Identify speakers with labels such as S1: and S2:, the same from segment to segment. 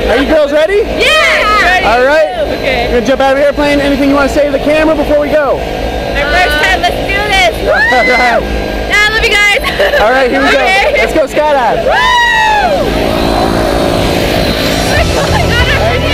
S1: Are you girls ready?
S2: Yeah!
S1: All right.
S2: Okay.
S1: You're gonna jump out of the airplane. Anything you want to say to the camera before we go?
S2: My first time, let's do this!
S1: All right.
S2: Yeah, I love you guys!
S1: All right, here we go. Let's go skydive.
S2: Woo! Oh my God, I'm ready!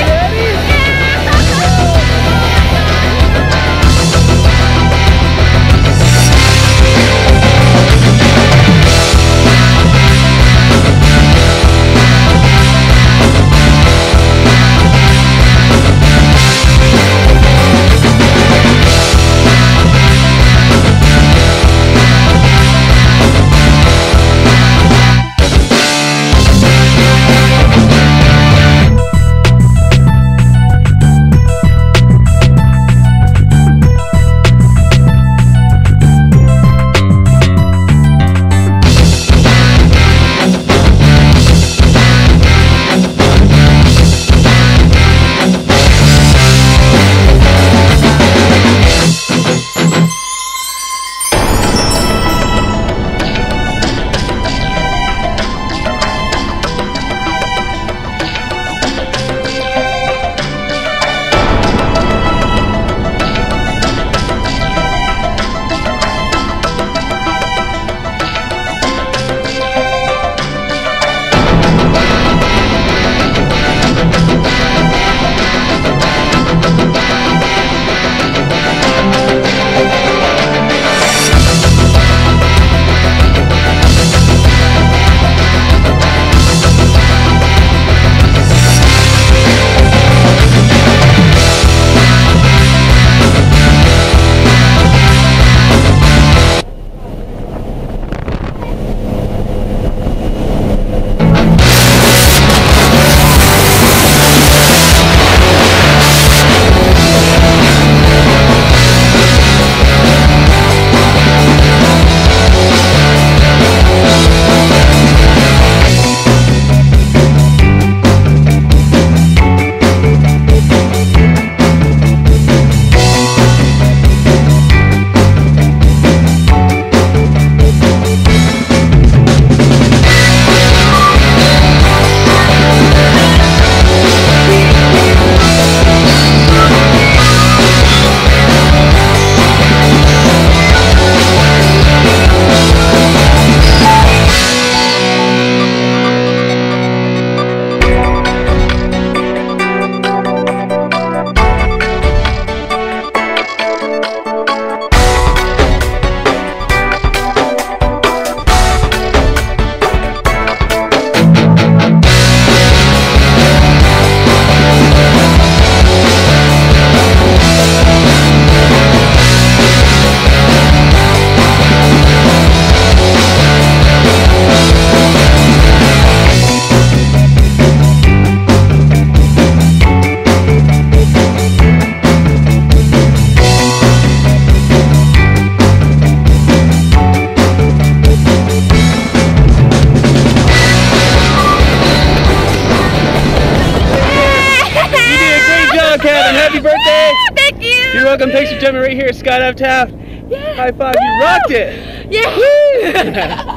S1: Happy birthday!
S2: Thank you!
S1: You're welcome. Thanks for jumping right here at Skydive Taft.
S2: Yeah.
S1: High five, you rocked it!
S2: Yeah!